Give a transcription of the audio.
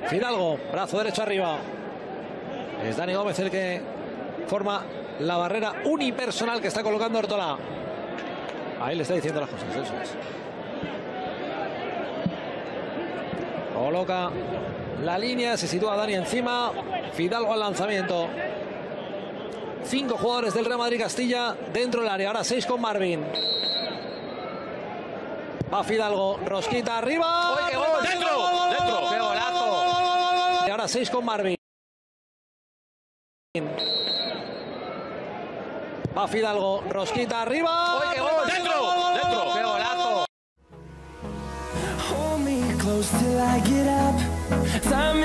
Fidalgo, brazo derecho arriba. Es Dani Gómez el que forma la barrera unipersonal que está colocando Ortola. Ahí le está diciendo las cosas, eso es. Coloca la línea, se sitúa Dani encima. Fidalgo al lanzamiento. 5 jugadores del Real Madrid Castilla dentro del área. Ahora 6 con Marvin. Va Fidalgo, rosquita arriba. ¡Uy, qué gol! ¡Dentro! ¡Dentro! ¡Qué golazo! Y ahora 6 con Marvin. Va Fidalgo, rosquita arriba. ¡Uy, qué gol! ¡Dentro! ¡Dentro! ¡Qué golazo! Hold me close till I get up. Time